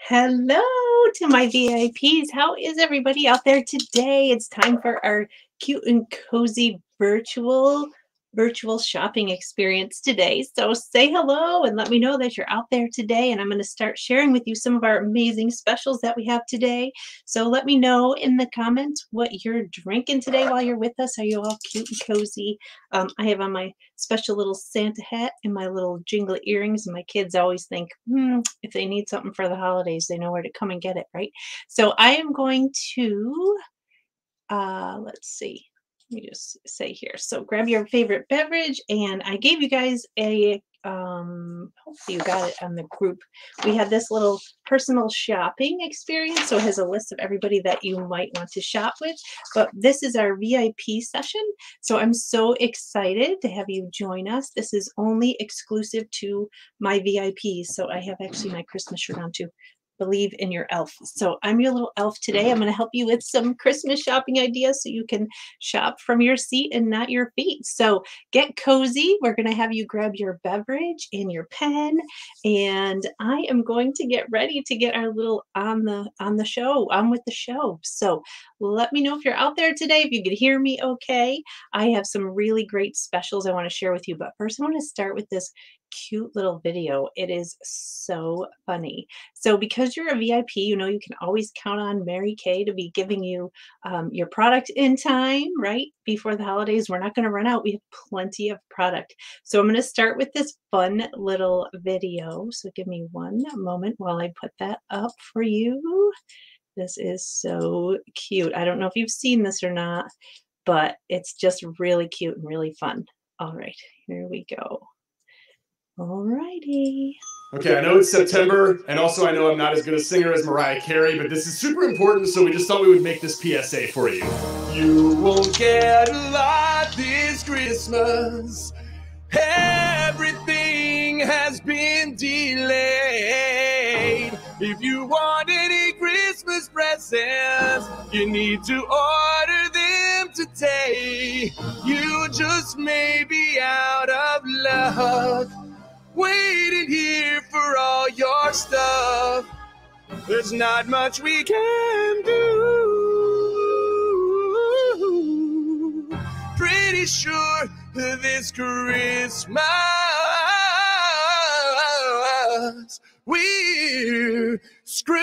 Hello to my VIPs. How is everybody out there today? It's time for our cute and cozy virtual shopping experience today. So say hello and let me know that you're out there today. And I'm going to start sharing with you some of our amazing specials that we have today. So let me know in the comments what you're drinking today while you're with us. Are you all cute and cozy? I have on my special little Santa hat and my little jingle earrings. And my kids always think, if they need something for the holidays, they know where to come and get it, right? So I am going to, let's see. Let me just say here. So grab your favorite beverage, and I gave you guys a, hopefully you got it on the group. We had this little personal shopping experience. So it has a list of everybody that you might want to shop with. But this is our VIP session. So I'm so excited to have you join us. This is only exclusive to my VIPs. So I have actually my Christmas shirt on too. Believe in your elf. So I'm your little elf today. I'm going to help you with some Christmas shopping ideas so you can shop from your seat and not your feet. So get cozy. We're going to have you grab your beverage and your pen, and I am going to get ready to get our little on with the show. So let me know if you're out there today, if you could hear me okay. I have some really great specials I want to share with you, but first I want to start with this cute little video. It is so funny. So because you're a VIP, you know you can always count on Mary Kay to be giving you your product in time, right? Before the holidays. We're not going to run out. We have plenty of product. So I'm going to start with this fun little video. So give me one moment while I put that up for you. This is so cute. I don't know if you've seen this or not, but it's just really cute and really fun. All right, here we go. Alrighty. Okay, I know it's September, and also I know I'm not as good a singer as Mariah Carey, but this is super important, so we just thought we would make this PSA for you. You won't get a lot this Christmas. Everything has been delayed. If you want any Christmas presents, you need to order them today. You just may be out of luck, waiting here for all your stuff. There's not much we can do. Pretty sure this Christmas we're screwed.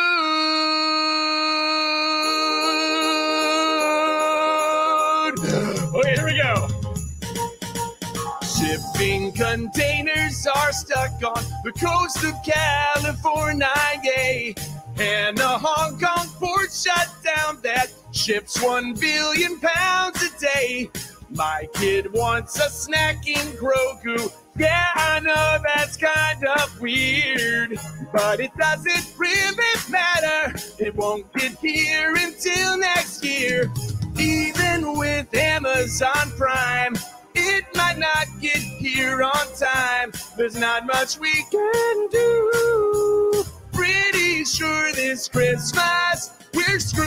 Okay, here we go. Shipping containers are stuck on the coast of California, and the Hong Kong port shut down that ships 1 billion pounds a day. My kid wants a snacking Grogu. Yeah, I know that's kind of weird, but it doesn't really matter. It won't get here until next year. Even with Amazon Prime, it might not get here on time. There's not much we can do. Pretty sure this Christmas we're screwed.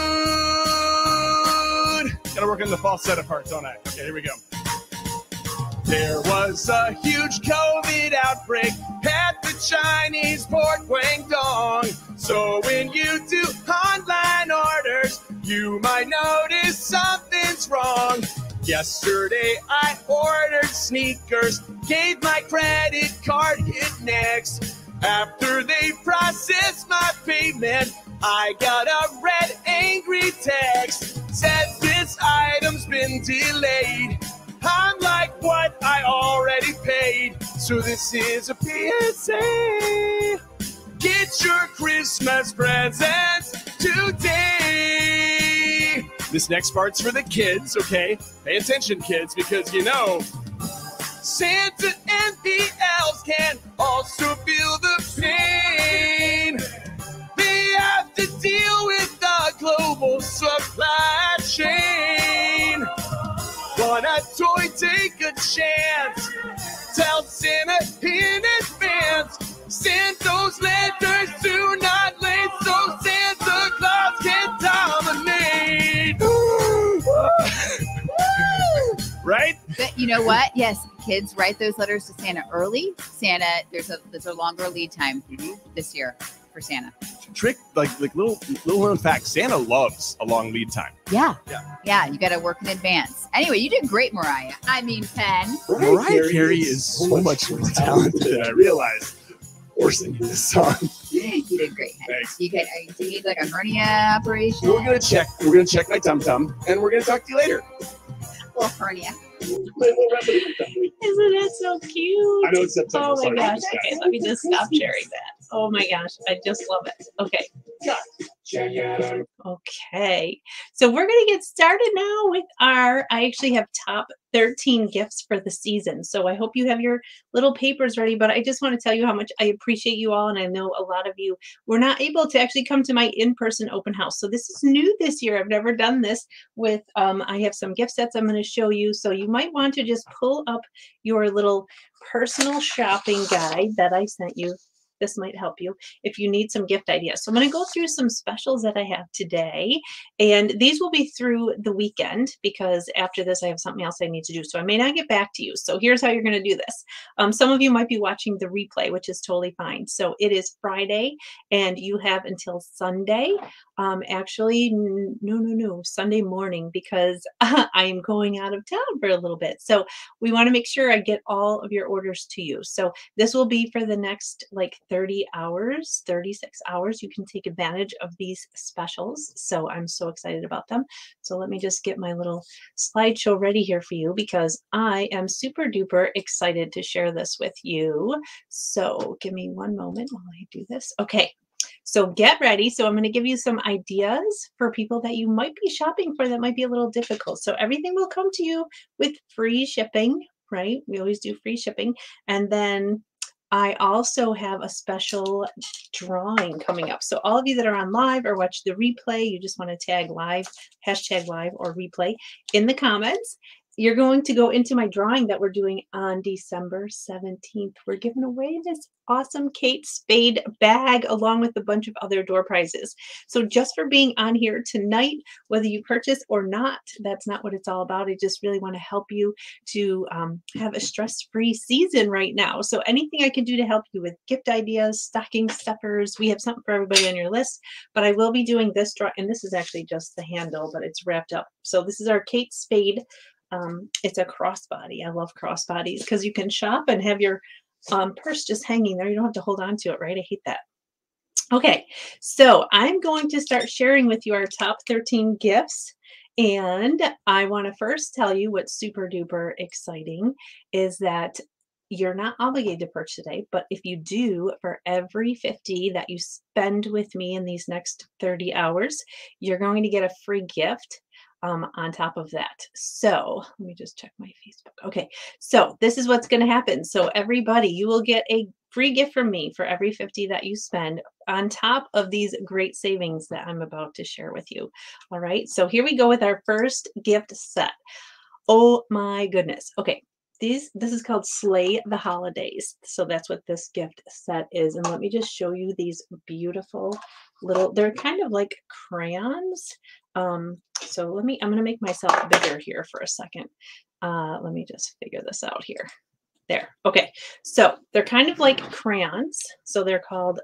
Gotta work on the falsetto part, don't I? Okay, here we go. There was a huge COVID outbreak at the Chinese port Guangdong. So when you do online orders, you might notice something's wrong. Yesterday I ordered sneakers, gave my credit card, hit next. After they processed my payment, I got a red angry text. Said this item's been delayed. I'm like, what? I already paid. So this is a PSA. Get your Christmas presents today. This next part's for the kids, okay? Pay attention, kids, because you know, Santa and the elves can also feel the pain. They have to deal with the global supply chain. Want a toy? Take a chance. Tell Santa in advance. Send those letters, do not late, so Santa Claus can dominate. Right? But you know what? Yes, kids, write those letters to Santa early. Santa, there's a longer lead time this year. for Santa. Trick, like little known fact, Santa loves a long lead time. Yeah. Yeah. Yeah, you got to work in advance. Anyway, you did great, Mariah. I mean, Penn. Mariah Carey is so much more talented than I realized. Or singing this song. You did great. Thanks. Do you need like a hernia operation? We're gonna check my tum-tum, and we're gonna talk to you later. Well, hernia. Isn't that so cute? I know it's September. Oh my sorry. gosh. Okay, let me just stop sharing that. Oh my gosh, I just love it. Okay. Okay, so we're going to get started now with I actually have top 13 gifts for the season. So I hope you have your little papers ready, but I just want to tell you how much I appreciate you all. And I know a lot of you were not able to actually come to my in-person open house. So this is new this year. I've never done this with, I have some gift sets I'm going to show you. So you might want to just pull up your little personal shopping guide that I sent you. This might help you if you need some gift ideas. So I'm going to go through some specials that I have today, and these will be through the weekend because after this I have something else I need to do. So I may not get back to you. So here's how you're going to do this. Some of you might be watching the replay, which is totally fine. So it is Friday and you have until Sunday. Actually, no, Sunday morning because I'm going out of town for a little bit. So we want to make sure I get all of your orders to you. So this will be for the next like 30 hours, 36 hours. You can take advantage of these specials. So I'm so excited about them. So let me just get my little slideshow ready here for you because I am super duper excited to share this with you. So give me one moment while I do this. Okay. So get ready. So I'm going to give you some ideas for people that you might be shopping for that might be a little difficult. So everything will come to you with free shipping, right? We always do free shipping. And then I also have a special drawing coming up. So all of you that are on live or watch the replay, you just want to tag live, hashtag live or replay in the comments. You're going to go into my drawing that we're doing on December 17th. We're giving away this awesome Kate Spade bag along with a bunch of other door prizes. So just for being on here tonight, whether you purchase or not, that's not what it's all about. I just really want to help you to have a stress-free season right now. So anything I can do to help you with gift ideas, stocking stuffers, we have something for everybody on your list. But I will be doing this draw, and this is actually just the handle, but it's wrapped up. So this is our Kate Spade. It's a crossbody. I love crossbodies because you can shop and have your purse just hanging there. You don't have to hold on to it, right? I hate that. Okay, so I'm going to start sharing with you our top 13 gifts. And I want to first tell you what's super duper exciting is that you're not obligated to purchase today, but if you do, for every 50 that you spend with me in these next 30 hours, you're going to get a free gift. On top of that. So let me just check my Facebook. Okay, so this is what's going to happen. So everybody, you will get a free gift from me for every 50 that you spend on top of these great savings that I'm about to share with you. All right, so here we go with our first gift set. Oh my goodness. Okay, this is called Slay the Holidays. So that's what this gift set is. And let me just show you these beautiful little, they're kind of like crayons. So I'm going to make myself bigger here for a second. Let me just figure this out here. There. Okay. So they're kind of like crayons. So they're called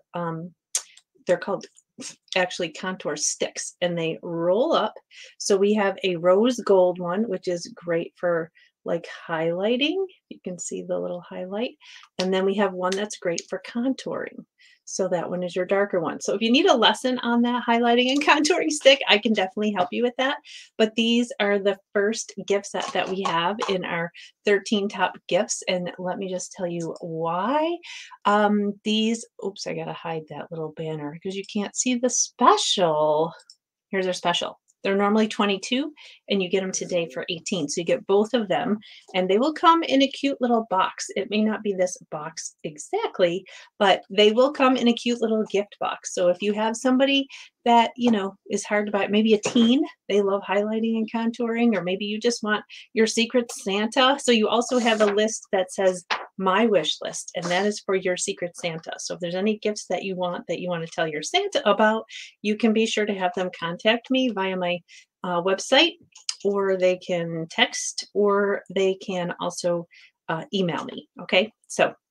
actually contour sticks and they roll up. So we have a rose gold one, which is great for like highlighting. You can see the little highlight. And then we have one that's great for contouring. So that one is your darker one. So if you need a lesson on that highlighting and contouring stick, I can definitely help you with that. But these are the first gift set that we have in our 13 top gifts. And let me just tell you why. Oops, I got to hide that little banner because you can't see the special. Here's our special. They're normally 22 and you get them today for 18. So you get both of them and they will come in a cute little box. It may not be this box exactly, but they will come in a cute little gift box. So if you have somebody that, you know, is hard to buy, maybe a teen, they love highlighting and contouring, or maybe you just want your Secret Santa. So you also have a list that says my wish list, and that is for your Secret Santa. So if there's any gifts that you want to tell your Santa about, you can be sure to have them contact me via my website, or they can text, or they can also email me. Okay, so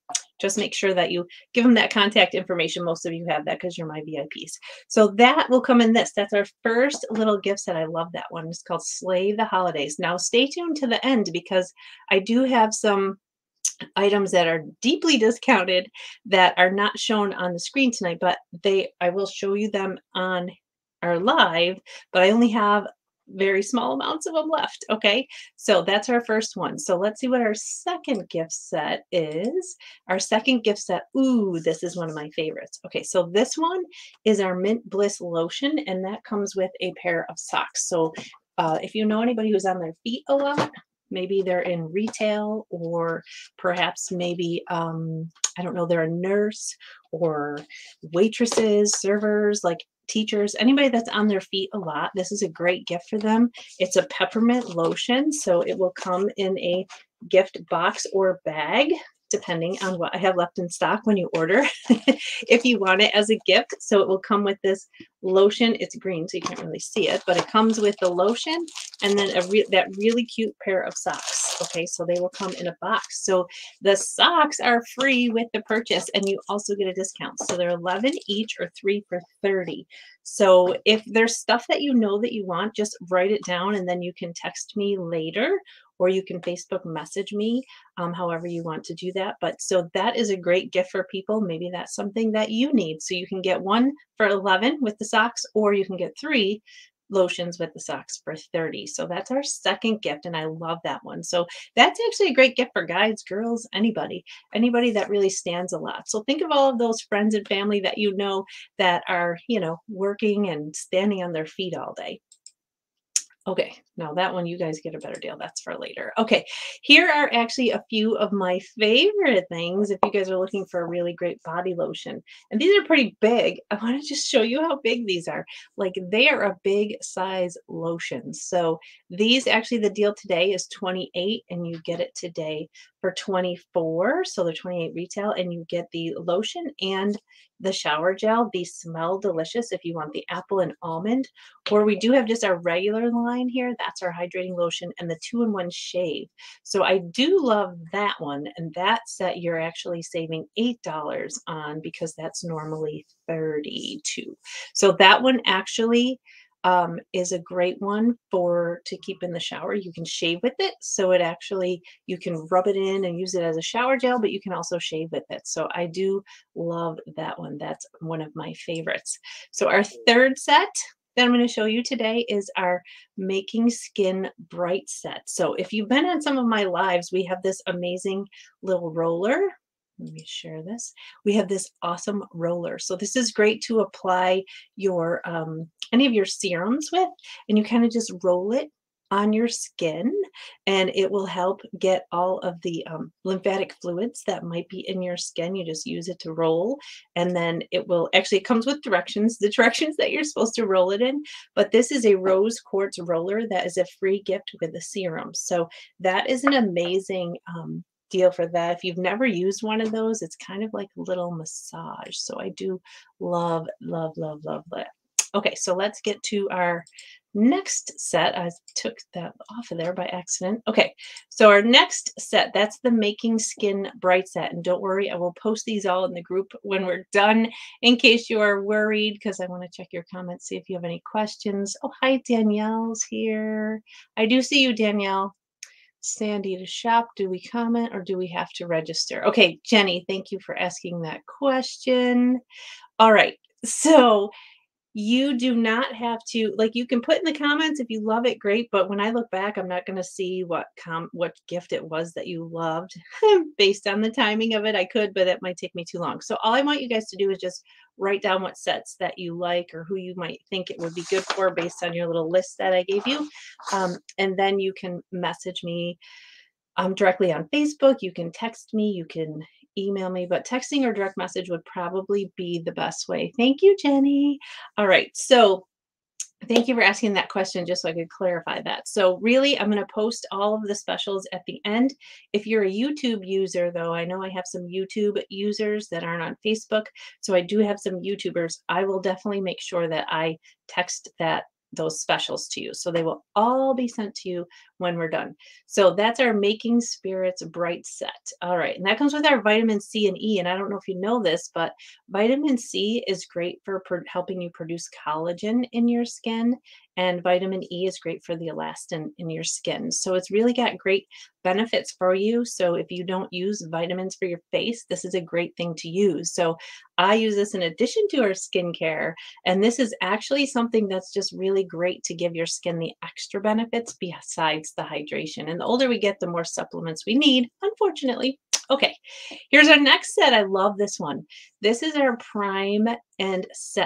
Just make sure that you give them that contact information. Most of you have that because you're my VIPs. So that will come in this. That's our first little gift set. I love that one. It's called Slay the Holidays. Now stay tuned to the end because I do have some items that are deeply discounted that are not shown on the screen tonight, but I will show you them on our live, but I only have very small amounts of them left. Okay, so that's our first one. So let's see what our second gift set is. Our second gift set, ooh, this is one of my favorites. Okay, so this one is our Mint Bliss lotion, and that comes with a pair of socks. So if you know anybody who's on their feet a lot, maybe they're in retail, or perhaps maybe I don't know, they're a nurse or waitresses, servers, like teachers, anybody that's on their feet a lot, this is a great gift for them. It's a peppermint lotion, so it will come in a gift box or bag, depending on what I have left in stock when you order, if you want it as a gift. So it will come with this lotion. It's green, so you can't really see it, but it comes with the lotion and then that really cute pair of socks. Okay, so they will come in a box. So the socks are free with the purchase, and you also get a discount. So they're 11 each or 3 for 30. So if there's stuff that you know that you want, just write it down and then you can text me later, or you can Facebook message me, however you want to do that. But so that is a great gift for people. Maybe that's something that you need. So you can get one for 11 with the socks, or you can get 3 lotions with the socks for 30. So that's our second gift, and I love that one. So that's actually a great gift for guys, girls, anybody that really stands a lot. So think of all of those friends and family that you know that are, working and standing on their feet all day. Okay, now that one, you guys get a better deal. That's for later. Okay, here are actually a few of my favorite things if you guys are looking for a really great body lotion. And these are pretty big. I want to just show you how big these are. Like, they are a big size lotion. So these, actually, the deal today is 28, and you get it today for 24. So they're 28 retail, and you get the lotion and the shower gel. These smell delicious if you want the apple and almond. Or we do have just our regular line here. That's our hydrating lotion and the 2-in-1 shave. So I do love that one. And that set you're actually saving $8 on, because that's normally $32. So that one actually is a great one to keep in the shower. You can shave with it. So it actually, you can rub it in and use it as a shower gel, but you can also shave with it. So I do love that one. That's one of my favorites. So our third set that I'm going to show you today is our Making Skin Bright set. So if you've been on some of my lives, we have this amazing little roller. Let me share this. We have this awesome roller. So this is great to apply your any of your serums with, and you kind of just roll it on your skin, and it will help get all of the lymphatic fluids that might be in your skin. You just use it to roll, and then it comes with directions, the directions that you're supposed to roll it in. But this is a rose quartz roller that is a free gift with the serum. So that is an amazing deal for that. If you've never used one of those, it's kind of like a little massage. So I do love, love, love, love that. Okay, so let's get to our next set. I took that off of there by accident. Okay, so our next set, that's the Making Skin Bright set. And don't worry, I will post these all in the group when we're done, in case you are worried, because I want to check your comments, see if you have any questions. Oh, hi, Danielle's here. I do see you, Danielle. Sandy, to shop, do we comment or do we have to register? Okay, Jenny, thank you for asking that question. All right, so you do not have to, like, you can put in the comments if you love it, great, but when I look back, I'm not going to see what gift it was that you loved based on the timing of it. I could, but that might take me too long. So all I want you guys to do is just write down what sets that you like, or who you might think it would be good for based on your little list that I gave you. And then you can message me directly on Facebook. You can text me, you can email me, but texting or direct message would probably be the best way. Thank you, Jenny. All right, so thank you for asking that question, just so I could clarify that. So really, I'm going to post all of the specials at the end. If you're a YouTube user, though, I know I have some YouTube users that aren't on Facebook, so I do have some YouTubers. I will definitely make sure that I text that those specials to you. So they will all be sent to you when we're done. So that's our Making Spirits Bright set. All right. And that comes with our vitamin C and E. And I don't know if you know this, but vitamin C is great for helping you produce collagen in your skin. And vitamin E is great for the elastin in your skin. So it's really got great benefits for you. So if you don't use vitamins for your face, this is a great thing to use. So I use this in addition to our skincare. And this is actually something that's just really great to give your skin the extra benefits besides the hydration. And the older we get, the more supplements we need, unfortunately. Okay, here's our next set. I love this one. This is our Prime and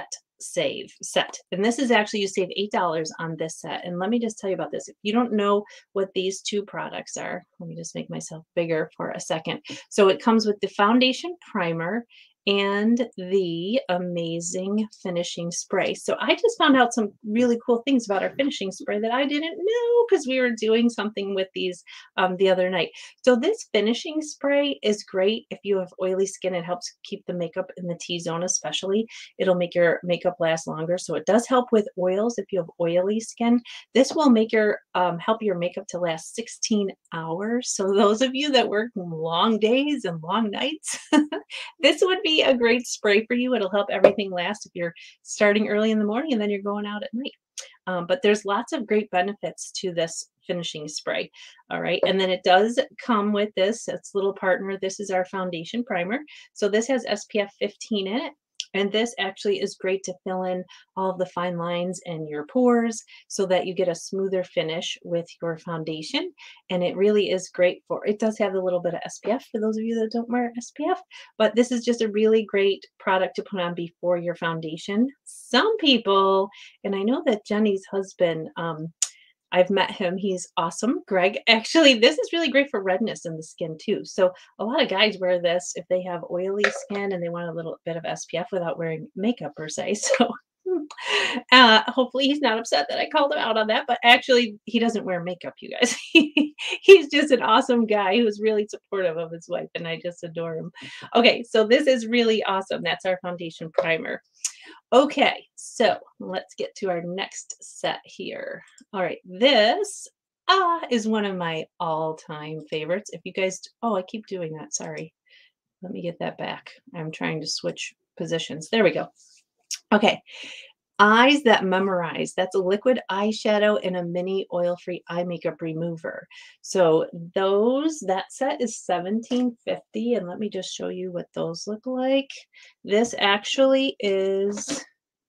Save set. And this is actually, you save $8 on this set. And let me just tell you about this. If you don't know what these two products are, let me just make myself bigger for a second. So it comes with the foundation primer and the amazing finishing spray. So I just found out some really cool things about our finishing spray that I didn't know because we were doing something with these the other night. So this finishing spray is great if you have oily skin. It helps keep the makeup in the T-zone especially. It'll make your makeup last longer. So it does help with oils if you have oily skin. This will make your help your makeup to last 16 hours. So those of you that work long days and long nights, this would be a great spray for you. It'll help everything last if you're starting early in the morning and then you're going out at night. But there's lots of great benefits to this finishing spray. All right. And then it does come with this. It's little partner. This is our foundation primer. So this has SPF 15 in it. And this actually is great to fill in all of the fine lines in your pores so that you get a smoother finish with your foundation. And it really is great for, it does have a little bit of SPF for those of you that don't wear SPF, but this is just a really great product to put on before your foundation. Some people, and I know that Jenny's husband, I've met him. He's awesome. Greg, actually, this is really great for redness in the skin too. So a lot of guys wear this if they have oily skin and they want a little bit of SPF without wearing makeup per se. So hopefully he's not upset that I called him out on that, but actually he doesn't wear makeup, you guys. He's just an awesome guy who's really supportive of his wife and I just adore him. Okay, so this is really awesome. That's our foundation primer. Okay, so let's get to our next set here. All right, this is one of my all-time favorites. If you guys, oh, I keep doing that. Sorry. Let me get that back. I'm trying to switch positions. There we go. Okay. Eyes That Memorize. That's a liquid eyeshadow and a mini oil-free eye makeup remover. So that set is $17.50, and let me just show you what those look like. This actually is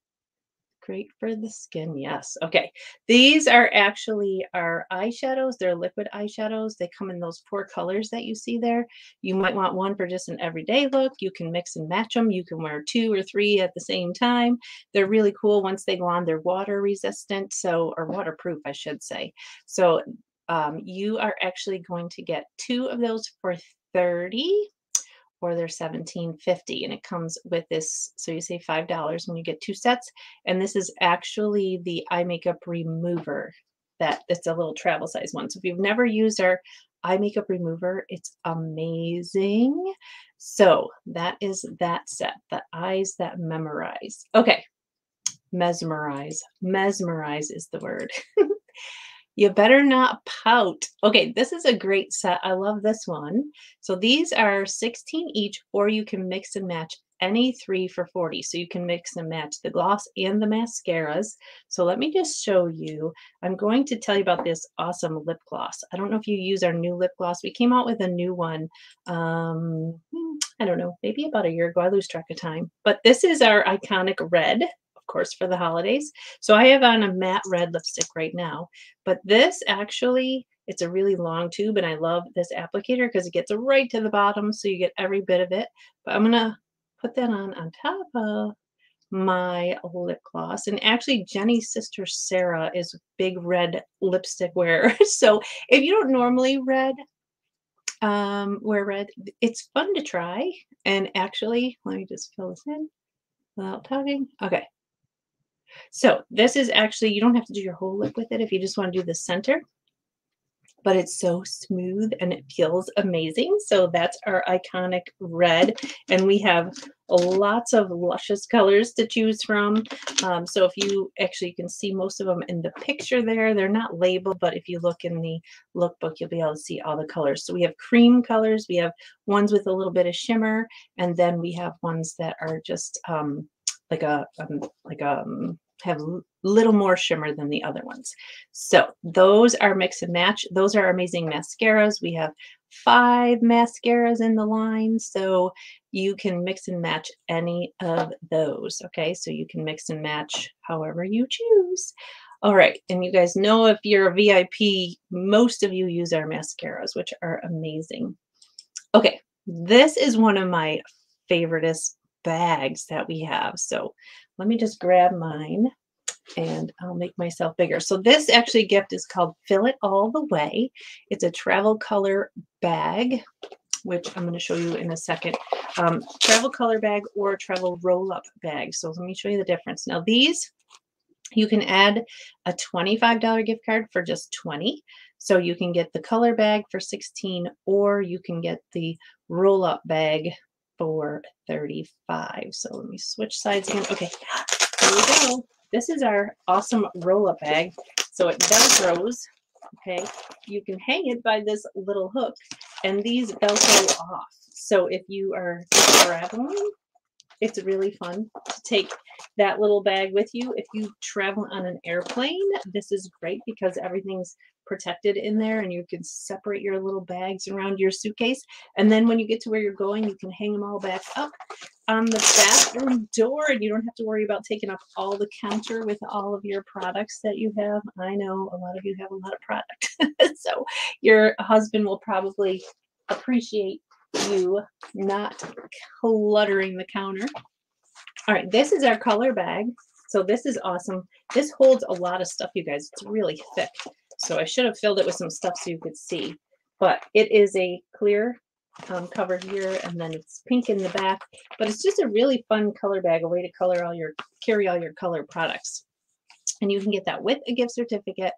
great for the skin. Yes. Okay. These are actually our eyeshadows. They're liquid eyeshadows. They come in those 4 colors that you see there. You might want one for just an everyday look. You can mix and match them. You can wear 2 or 3 at the same time. They're really cool. Once they go on, they're water resistant. So, or waterproof, I should say. So you are actually going to get 2 of those for $30. Or they're $17.50, and it comes with this. So you save $5 when you get 2 sets. And this is actually the eye makeup remover. It's a little travel size one. So if you've never used our eye makeup remover, it's amazing. So that is that set, the Eyes That Memorize. Okay, mesmerize. Mesmerize is the word. You Better Not Pout. Okay, this is a great set. I love this one. So these are 16 each, or you can mix and match any 3 for $40. So you can mix and match the gloss and the mascaras. So let me just show you. I'm going to tell you about this awesome lip gloss. I don't know if you use our new lip gloss. We came out with a new one. I don't know, maybe about a year ago. I lose track of time. But this is our iconic red, course, for the holidays. So I have on a matte red lipstick right now, but this actually, it's a really long tube, and I love this applicator because it gets right to the bottom, so you get every bit of it. But I'm gonna put that on top of my lip gloss. And actually, Jenny's sister Sarah is a big red lipstick wearer. So if you don't normally wear red, it's fun to try. And actually, let me just fill this in without talking. Okay. So this is actually, you don't have to do your whole lip with it if you just want to do the center, but it's so smooth and it feels amazing. So that's our iconic red. And we have lots of luscious colors to choose from. So if you can see most of them in the picture there. They're not labeled, but if you look in the lookbook, you'll be able to see all the colors. So we have cream colors, we have ones with a little bit of shimmer, and then we have ones that are just have little more shimmer than the other ones. So those are mix and match. Those are amazing mascaras. We have 5 mascaras in the line, so you can mix and match any of those. Okay, so you can mix and match however you choose. All right, and you guys know, if you're a VIP, most of you use our mascaras, which are amazing. Okay, this is one of my favoriteest bags that we have. So let me just grab mine and I'll make myself bigger. So this actually gift is called Fill It All the Way. It's a travel color bag, which I'm going to show you in a second. Travel color bag or travel roll-up bag. So let me show you the difference. Now these, you can add a $25 gift card for just $20. So you can get the color bag for $16, or you can get the roll-up bag for $35. So let me switch sides again. Okay, here we go. This is our awesome roll-up bag. So it velcros. Okay, you can hang it by this little hook, and these velcro off. So if you are traveling, it's really fun to take that little bag with you. If you travel on an airplane, this is great because everything's protected in there and you can separate your little bags around your suitcase. And then when you get to where you're going, you can hang them all back up on the bathroom door, and you don't have to worry about taking up all the counter with all of your products that you have. I know a lot of you have a lot of product. So your husband will probably appreciate you not cluttering the counter. All right, this is our color bag. So this is awesome. This holds a lot of stuff, you guys. It's really thick. So I should have filled it with some stuff so you could see. But it is a clear cover here, and then it's pink in the back. But it's just a really fun color bag, a way to carry all your color products. And you can get that with a gift certificate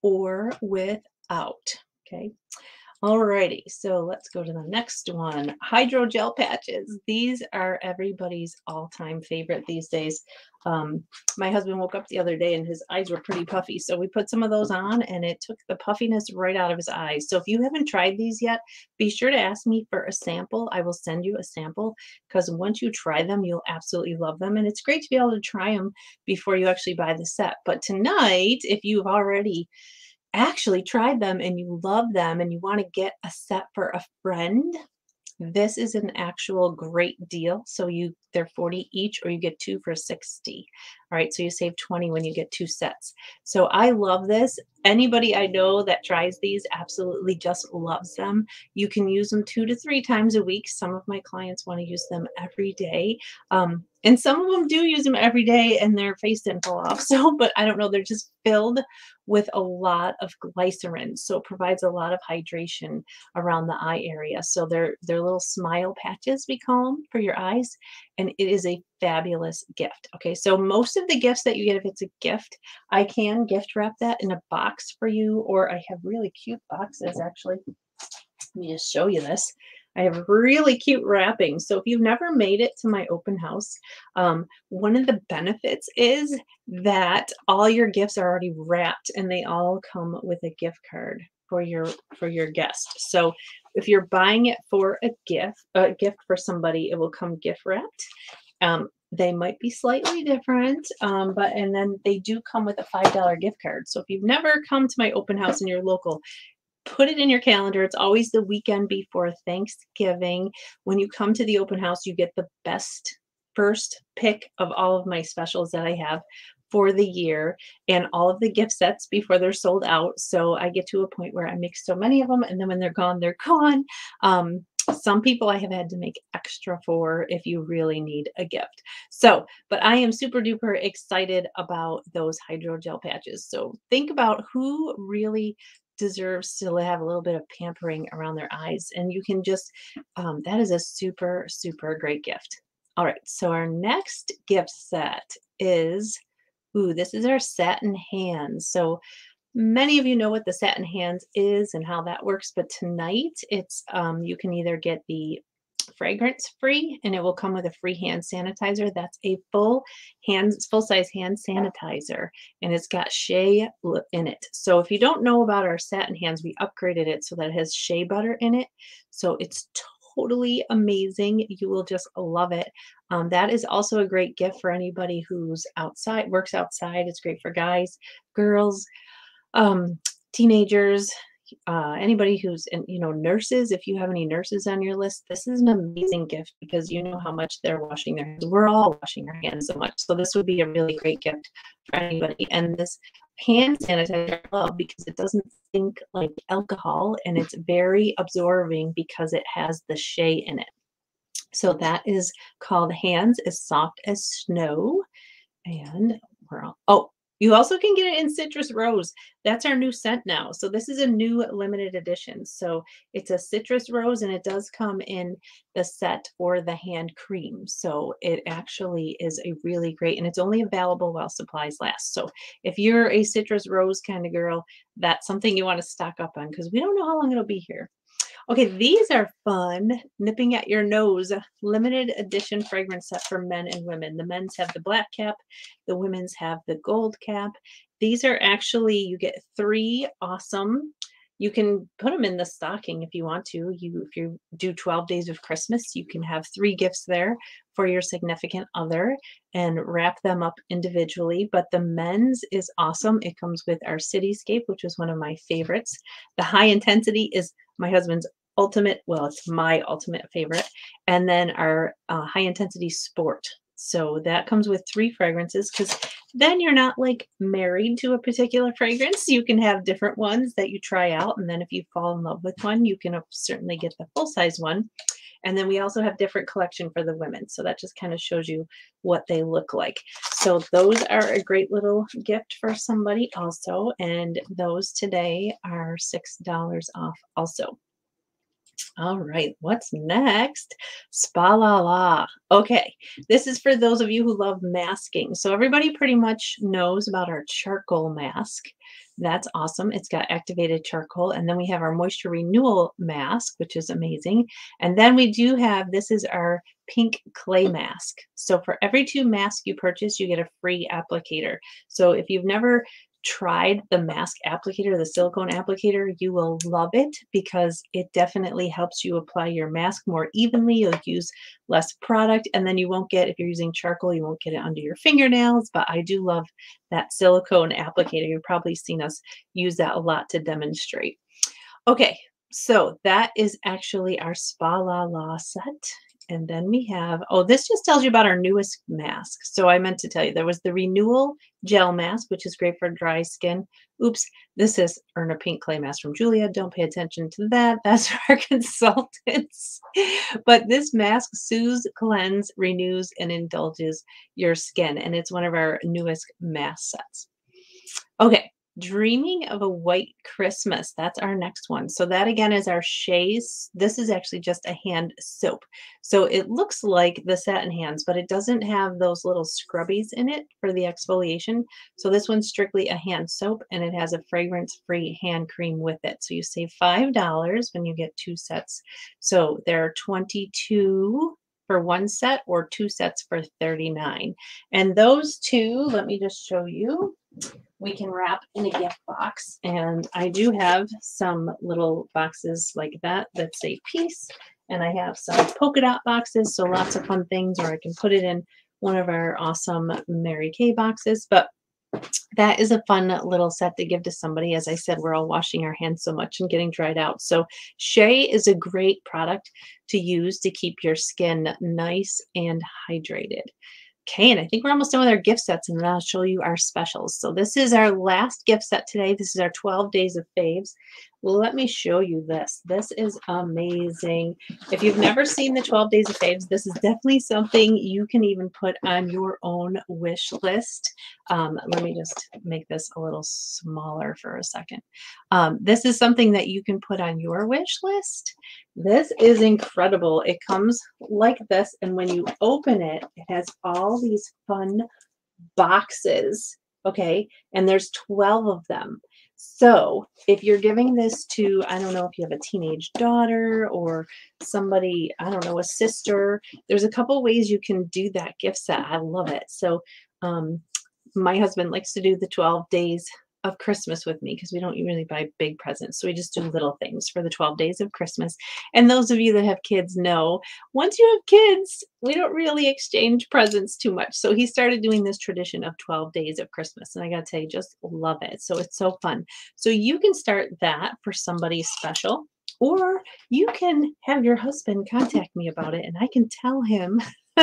or without. Okay. Alrighty, so let's go to the next one. Hydrogel patches. These are everybody's all-time favorite these days. My husband woke up the other day and his eyes were pretty puffy, so we put some of those on and it took the puffiness right out of his eyes. So if you haven't tried these yet, be sure to ask me for a sample. I will send you a sample, because once you try them, you'll absolutely love them. And it's great to be able to try them before you actually buy the set. But tonight, if you've already actually tried them and you love them and you want to get a set for a friend, this is an actual great deal. So they're 40 each, or you get 2 for 60. All right, so you save 20 when you get 2 sets. So I love this. Anybody I know that tries these absolutely just loves them. You can use them 2 to 3 times a week. Some of my clients want to use them every day. And some of them do use them every day and their face didn't fall off. So, but I don't know, they're just filled with a lot of glycerin. So it provides a lot of hydration around the eye area. So they're little smile patches, we call them, for your eyes. And it is a fabulous gift. Okay, so most of the gifts that you get, if it's a gift, I can gift wrap that in a box for you, or I have really cute boxes actually. Let me just show you this. I have really cute wrapping. So if you've never made it to my open house, one of the benefits is that all your gifts are already wrapped and they all come with a gift card for your guest. So if you're buying it for a gift for somebody, it will come gift wrapped. They might be slightly different, and then they do come with a $5 gift card. So if you've never come to my open house and you're local, put it in your calendar. It's always the weekend before Thanksgiving. When you come to the open house, you get the best first pick of all of my specials that I have for the year and all of the gift sets before they're sold out. So I get to a point where I make so many of them, and then when they're gone, they're gone. Some people I have had to make extra for if you really need a gift. So, but I am super duper excited about those hydrogel patches. So think about who really deserves to have a little bit of pampering around their eyes. And you can just, that is a super, super great gift. All right, so our next gift set is, this is our satin hands. So many of you know what the satin hands is and how that works, but tonight it's, you can either get the fragrance free, and it will come with a free hand sanitizer. That's a full size hand sanitizer, and it's got shea in it. So if you don't know about our satin hands, we upgraded it so that it has shea butter in it. So it's totally amazing. You will just love it. That is also a great gift for anybody who's outside, works outside. It's great for guys, girls, teenagers, anybody who's in, nurses. If you have any nurses on your list, this is an amazing gift because you know how much they're washing their hands. We're all washing our hands so much. So this would be a really great gift for anybody. And this hand sanitizer I love because it doesn't stink like alcohol, and it's very absorbing because it has the shea in it. So that is called Hands as Soft as Snow. And you also can get it in Citrus Rose. That's our new scent now. So this is a new limited edition. So it's a Citrus Rose, and it does come in the set for the hand cream. So it actually is a really great, and it's only available while supplies last. So if you're a Citrus Rose kind of girl, that's something you want to stock up on because we don't know how long it'll be here. Okay, these are fun. Nipping at Your Nose, limited edition fragrance set for men and women. The men's have the black cap, the women's have the gold cap. These are actually, you get 3 awesome. You can put them in the stocking if you want to. If you do 12 days of Christmas, you can have 3 gifts there for your significant other and wrap them up individually. But the men's is awesome. It comes with our Cityscape, which is one of my favorites. The High Intensity is my husband's ultimate, well, it's my ultimate favorite. And then our High Intensity Sport. So that comes with 3 fragrances because then you're not like married to a particular fragrance. You can have different ones that you try out. And then if you fall in love with one, you can certainly get the full-size one. And then we also have different collection for the women. So that just kind of shows you what they look like. So those are a great little gift for somebody also. And those today are $6 off also. All right, what's next? Spa La La. Okay, this is for those of you who love masking. So everybody pretty much knows about our charcoal mask. That's awesome. It's got activated charcoal. And then we have our moisture renewal mask, which is amazing. And then we do have, this is our pink clay mask. So for every 2 masks you purchase, you get a free applicator. So if you've never tried the mask applicator, the silicone applicator, you will love it because it definitely helps you apply your mask more evenly. You'll use less product, and then you won't get, if you're using charcoal, you won't get it under your fingernails. But I do love that silicone applicator. You've probably seen us use that a lot to demonstrate. Okay, so that is actually our Spa La La set. And then we have, this just tells you about our newest mask. So I meant to tell you, there was the Renewal Gel Mask, which is great for dry skin. Oops, this is Earn a Pink Clay Mask from Julia. Don't pay attention to that. That's our consultants. But this mask soothes, cleanses, renews, and indulges your skin. And it's one of our newest mask sets. Okay. Dreaming of a White Christmas. That's our next one. So that again is our Shea's. This is actually just a hand soap. So it looks like the satin hands, but it doesn't have those little scrubbies in it for the exfoliation. So this one's strictly a hand soap, and it has a fragrance-free hand cream with it. So you save $5 when you get 2 sets. So there are 22 for 1 set or 2 sets for $39. And those 2, let me just show you. We can wrap in a gift box, and I do have some little boxes like that say peace, and I have some polka dot boxes, so lots of fun things, or I can put it in one of our awesome Mary Kay boxes. But that is a fun little set to give to somebody. As I said, we're all washing our hands so much and getting dried out. So Shea is a great product to use to keep your skin nice and hydrated. Okay, and I think we're almost done with our gift sets, and then I'll show you our specials. So this is our last gift set today. This is our 12 days of faves. Well, let me show you this. This is amazing. If you've never seen the 12 days of faves, this is definitely something you can even put on your own wish list. Let me just make this a little smaller for a second. This is something that you can put on your wish list. This is incredible. It comes like this, and when you open it, it has all these fun boxes, okay? And there's 12 of them. So if you're giving this to, I don't know if you have a teenage daughter or somebody, I don't know, a sister, there's a couple ways you can do that gift set. I love it. So um, my husband likes to do the 12 days of Christmas with me because we don't usually buy big presents. So we just do little things for the 12 days of Christmas. And those of you that have kids know, once you have kids, we don't really exchange presents too much. So he started doing this tradition of 12 days of Christmas. And I got to tell you, just love it. So it's so fun. So you can start that for somebody special. Or you can have your husband contact me about it and I can tell him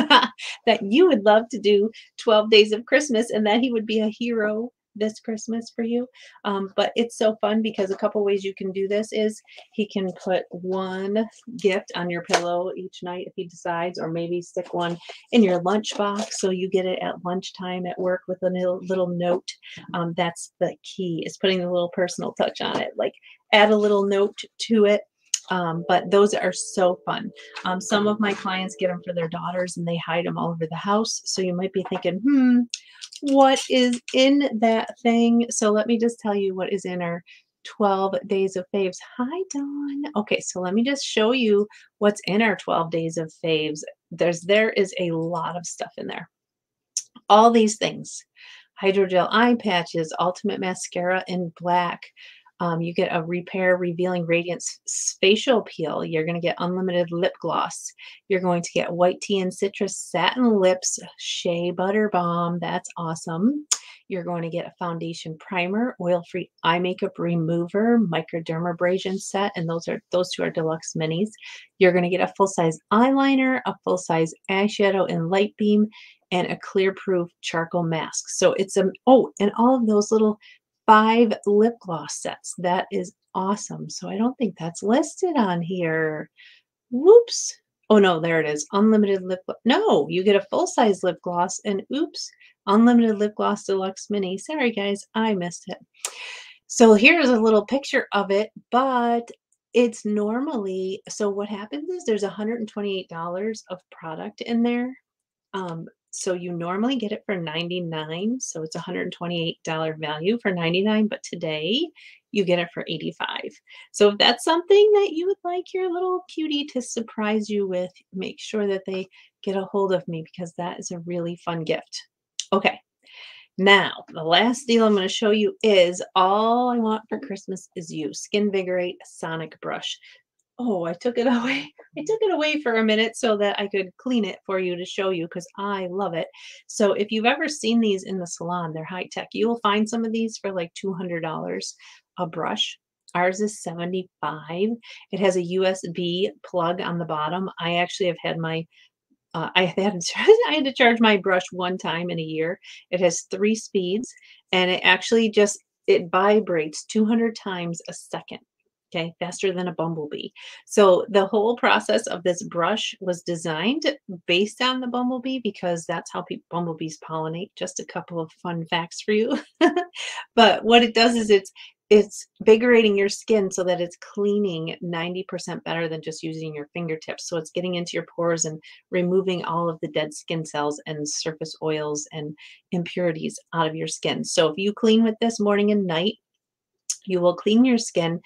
that you would love to do 12 days of Christmas and that he would be a hero this Christmas for you. But it's so fun because a couple ways you can do this is he can put one gift on your pillow each night if he decides, or maybe stick one in your lunchbox so you get it at lunchtime at work with a little note. That's the key, is putting a little personal touch on it, like add a little note to it. But those are so fun. Some of my clients get them for their daughters and they hide them all over the house. So you might be thinking, what is in that thing? So let me just tell you what is in our 12 days of faves. Hi, Dawn. Okay, so let me just show you what's in our 12 days of faves. There is a lot of stuff in there. All these things: hydrogel eye patches, ultimate mascara in black. You get a Repair Revealing Radiance facial peel. You're going to get unlimited lip gloss. You're going to get white tea and citrus satin lips, Shea Butter Balm. That's awesome. You're going to get a foundation primer, oil-free eye makeup remover, microdermabrasion set, and those two are deluxe minis. You're going to get a full-size eyeliner, a full-size eyeshadow in light beam, and a clear proof charcoal mask. So it's and all of those little 5 lip gloss sets. That is awesome. So I don't think that's listed on here. Whoops. Oh no, there it is. Unlimited lip gloss. No, you get a full-size lip gloss and oops, unlimited lip gloss deluxe mini. Sorry guys, I missed it. So here's a little picture of it, but it's normally, so what happens is there's $128 of product in there. So you normally get it for $99, so it's $128 value for $99, but today you get it for $85. So if that's something that you would like your little cutie to surprise you with, make sure that they get a hold of me because that is a really fun gift. Okay, now the last deal I'm going to show you is All I Want for Christmas Is You Skinvigorate Sonic Brush. Oh, I took it away. I took it away for a minute so that I could clean it for you to show you because I love it. So if you've ever seen these in the salon, they're high tech. You will find some of these for like $200 a brush. Ours is $75. It has a USB plug on the bottom. I actually have had my I had to charge my brush one time in a year. It has 3 speeds and it vibrates 200 times a second. Okay, faster than a bumblebee. So the whole process of this brush was designed based on the bumblebee because that's how bumblebees pollinate. Just a couple of fun facts for you. But what it does is it's invigorating your skin so that it's cleaning 90% better than just using your fingertips. So it's getting into your pores and removing all of the dead skin cells and surface oils and impurities out of your skin. So if you clean with this morning and night, you will clean your skin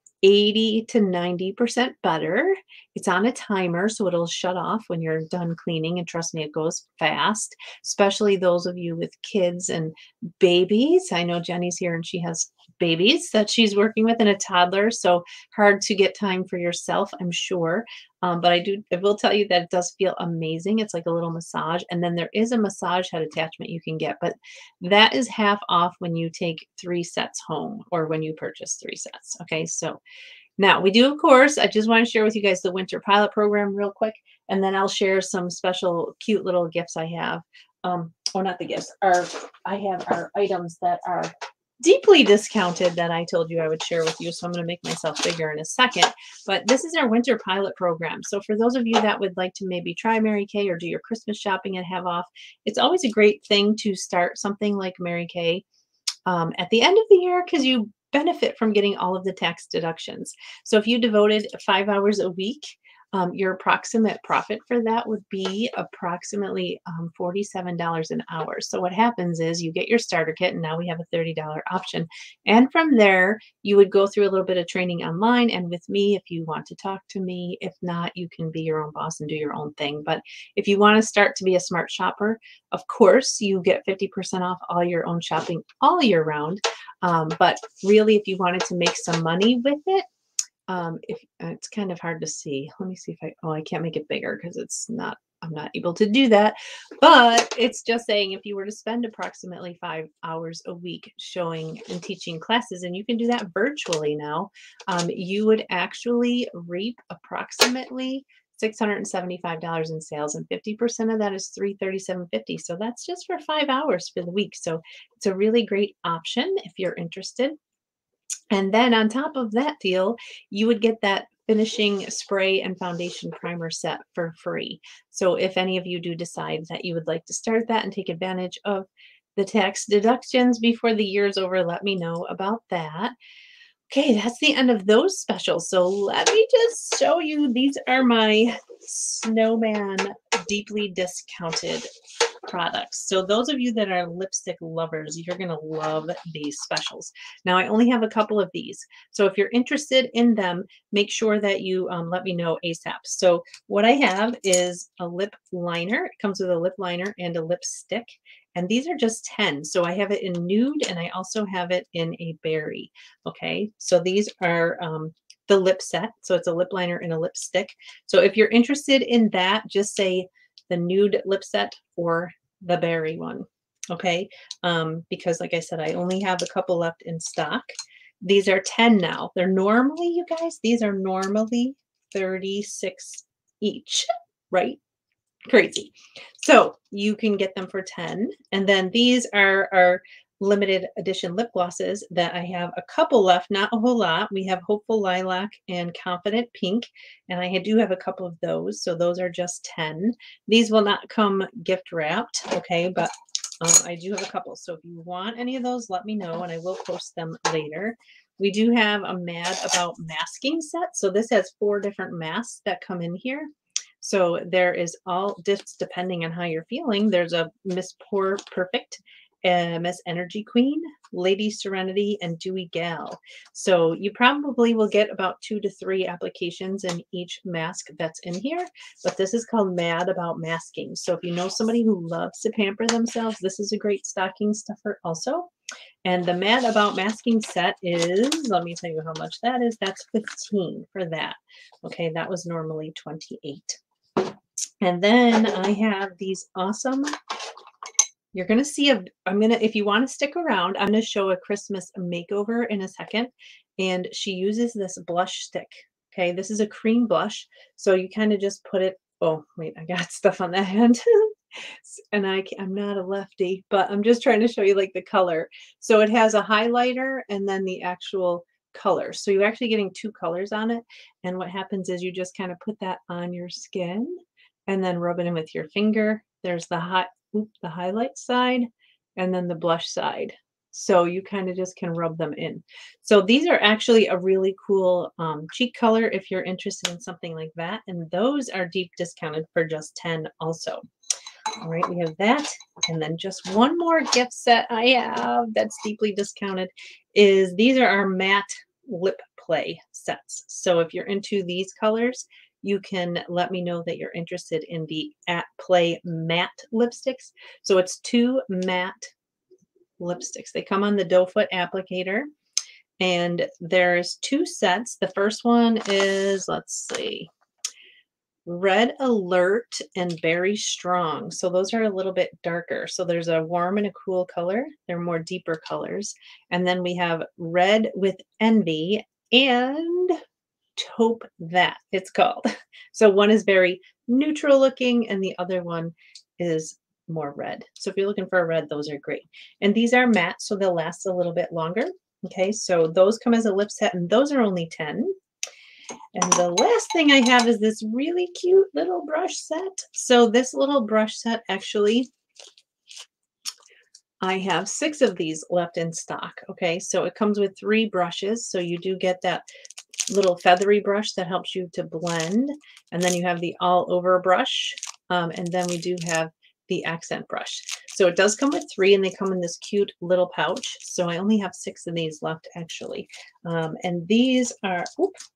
80 to 90% better. It's on a timer, so it'll shut off when you're done cleaning. And trust me, it goes fast, especially those of you with kids and babies. I know Jenny's here and she has babies that she's working with and a toddler, so hard to get time for yourself, I'm sure. But I will tell you that it does feel amazing. It's like a little massage. And then there is a massage head attachment you can get, but that is half off when you take 3 sets home or when you purchase 3 sets. Okay, so now we do, of course, I just want to share with you guys the winter pilot program real quick, and then I'll share some special cute little gifts I have. Not the gifts, I have our items that are deeply discounted that I told you I would share with you. So I'm going to make myself bigger in a second. But this is our winter pilot program. So for those of you that would like to maybe try Mary Kay or do your Christmas shopping and have off, it's always a great thing to start something like Mary Kay at the end of the year because you benefit from getting all of the tax deductions. So if you devoted 5 hours a week Your approximate profit for that would be approximately $47 an hour. So what happens is you get your starter kit, and now we have a $30 option. And from there, you would go through a little bit of training online and with me if you want to talk to me. If not, you can be your own boss and do your own thing. But if you want to start to be a smart shopper, of course, you get 50% off all your own shopping all year round. But really, if you wanted to make some money with it, if it's kind of hard to see. Let me see if I can't make it bigger because I'm not able to do that. But it's just saying if you were to spend approximately 5 hours a week showing and teaching classes, and you can do that virtually now, you would actually reap approximately $675 in sales, and 50% of that is $337.50. So that's just for 5 hours for the week. So it's a really great option if you're interested. And then on top of that deal, you would get that finishing spray and foundation primer set for free. So if any of you do decide that you would like to start that and take advantage of the tax deductions before the year's over, let me know about that. Okay, that's the end of those specials. So let me just show you. These are my Snowman deeply discounted products. So those of you that are lipstick lovers, you're going to love these specials. Now, I only have a couple of these. So if you're interested in them, make sure that you let me know ASAP. So what I have is a lip liner. It comes with a lip liner and a lipstick. And these are just 10. So I have it in nude and I also have it in a berry. Okay, so these are the lip set. So it's a lip liner and a lipstick. So if you're interested in that, just say the nude lip set or the berry one. Okay, because like I said, I only have a couple left in stock. These are 10 now. They're normally, you guys, these are normally 36 each, right? Crazy. So you can get them for 10. And then these are our limited edition lip glosses that I have a couple left, not a whole lot. We have Hopeful Lilac and Confident Pink, and I do have a couple of those. So those are just 10. These will not come gift wrapped, okay, but I do have a couple. So if you want any of those, let me know and I will post them later. We do have a Mad About masking set. So this has 4 different masks that come in here. So there is all just depending on how you're feeling. There's a Miss Poor Perfect, Miss Energy Queen, Lady Serenity, and Dewy Gal. So you probably will get about 2 to 3 applications in each mask that's in here. But this is called Mad About Masking. So if you know somebody who loves to pamper themselves, this is a great stocking stuffer also. And the Mad About Masking set is, let me tell you how much that is. That's 15 for that. Okay, that was normally 28. And then I have these awesome, you're going to see, if you want to stick around, I'm going to show a Christmas makeover in a second. And she uses this blush stick. Okay, this is a cream blush. So you kind of just put it, oh, wait, I got stuff on that hand. And I'm not a lefty, but I'm just trying to show you like the color. So it has a highlighter and then the actual color. So you're actually getting 2 colors on it. And what happens is you just kind of put that on your skin and then rub it in with your finger. There's the highlight side and then the blush side. So you kind of just can rub them in. So these are actually a really cool cheek color if you're interested in something like that. And those are deep discounted for just 10 also. All right, we have that. And then just one more gift set I have that's deeply discounted is these are our matte lip play sets. So if you're into these colors, you can let me know that you're interested in the At Play matte lipsticks. So it's 2 matte lipsticks. They come on the doe foot applicator. And there's 2 sets. The first one is, let's see, Red Alert and Berry Strong. So those are a little bit darker. So there's a warm and a cool color. They're more deeper colors. And then we have Red with Envy and Taupe That, it's called. So one is very neutral looking and the other one is more red. So if you're looking for a red, those are great. And these are matte, so they'll last a little bit longer. Okay, so those come as a lip set and those are only 10. And the last thing I have is this really cute little brush set. So this little brush set, actually, I have 6 of these left in stock. Okay, so it comes with 3 brushes. So you do get that little feathery brush that helps you to blend. And then you have the all over brush. And then we do have the accent brush. So it does come with 3 and they come in this cute little pouch. So I only have 6 of these left actually. And these are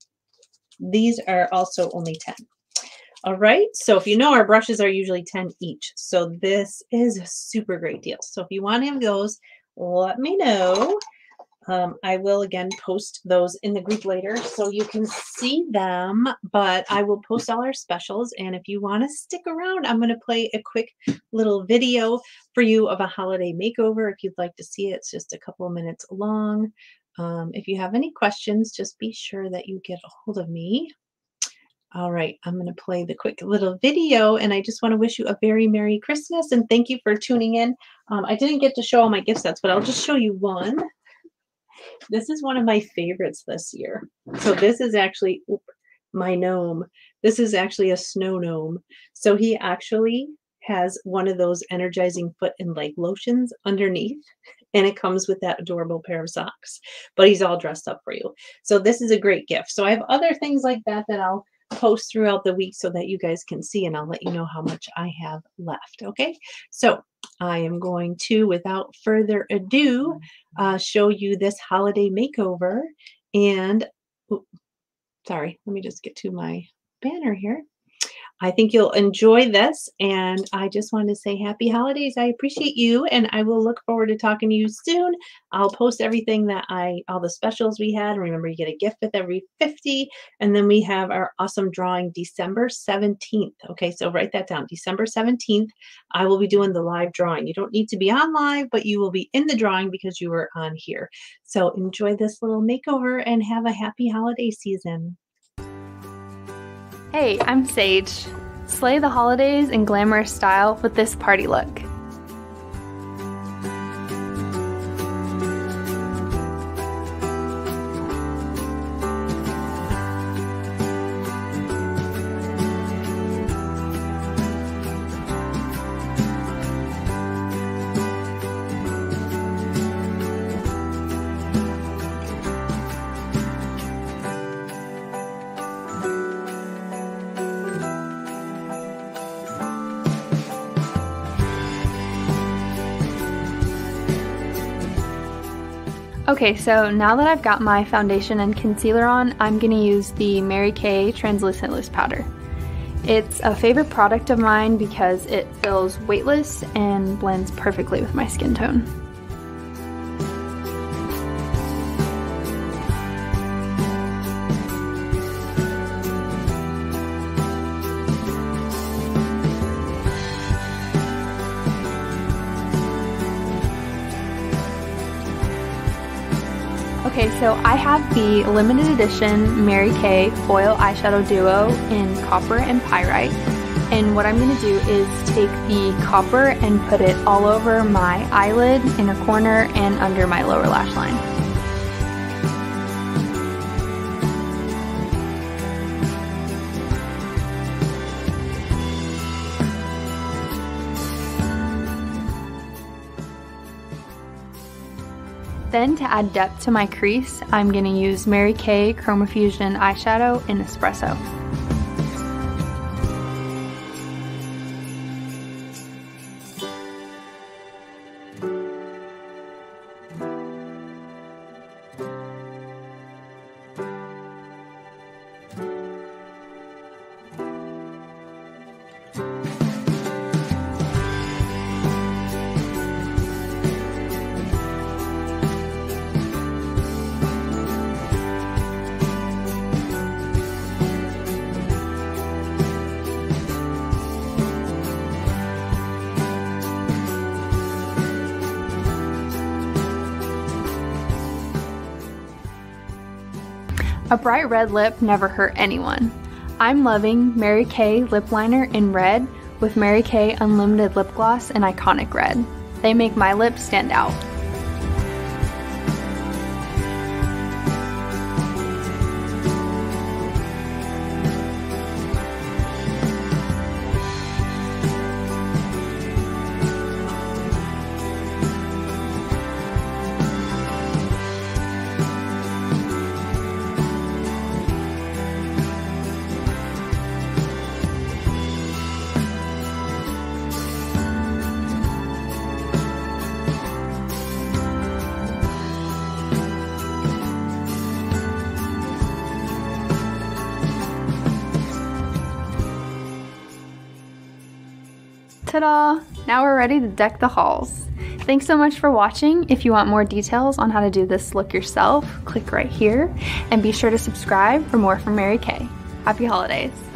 also only 10. All right, so if you know, our brushes are usually 10 each. So this is a super great deal. So if you want any of those, let me know. I will again post those in the group later so you can see them, but I will post all our specials. And if you want to stick around, I'm going to play a quick little video for you of a holiday makeover. If you'd like to see it, it's just a couple of minutes long. If you have any questions, just be sure that you get a hold of me. All right, I'm going to play the quick little video, and I just want to wish you a very Merry Christmas, and thank you for tuning in. I didn't get to show all my gift sets, but I'll just show you one. This is one of my favorites this year. So this is actually my gnome. This is actually a snow gnome. So he actually has one of those energizing foot and leg lotions underneath, and it comes with that adorable pair of socks, but he's all dressed up for you. So this is a great gift. So I have other things like that that I'll post throughout the week so that you guys can see, and I'll let you know how much I have left. Okay, so I am going to, without further ado, show you this holiday makeover. And sorry, let me just get to my banner here. I think you'll enjoy this, and I just wanted to say happy holidays. I appreciate you, and I will look forward to talking to you soon. I'll post everything that all the specials we had. Remember, you get a gift with every 50, and then we have our awesome drawing December 17th. Okay, so write that down. December 17th, I will be doing the live drawing. You don't need to be on live, but you will be in the drawing because you were on here. So enjoy this little makeover and have a happy holiday season. Hey, I'm Sage. Slay the holidays in glamorous style with this party look. Okay, so now that I've got my foundation and concealer on, I'm going to use the Mary Kay Translucent Loose Powder. It's a favorite product of mine because it feels weightless and blends perfectly with my skin tone. Okay, so I have the limited edition Mary Kay Foil Eyeshadow Duo in Copper and Pyrite. And what I'm going to do is take the copper and put it all over my eyelid, in a corner, and under my lower lash line. Then to add depth to my crease, I'm going to use Mary Kay Chroma Fusion eyeshadow in Espresso. A bright red lip never hurt anyone. I'm loving Mary Kay lip liner in red with Mary Kay Unlimited Lip Gloss in Iconic Red. They make my lips stand out. Ta-da! Now we're ready to deck the halls. Thanks so much for watching. If you want more details on how to do this look yourself, click right here, and be sure to subscribe for more from Mary Kay. Happy holidays!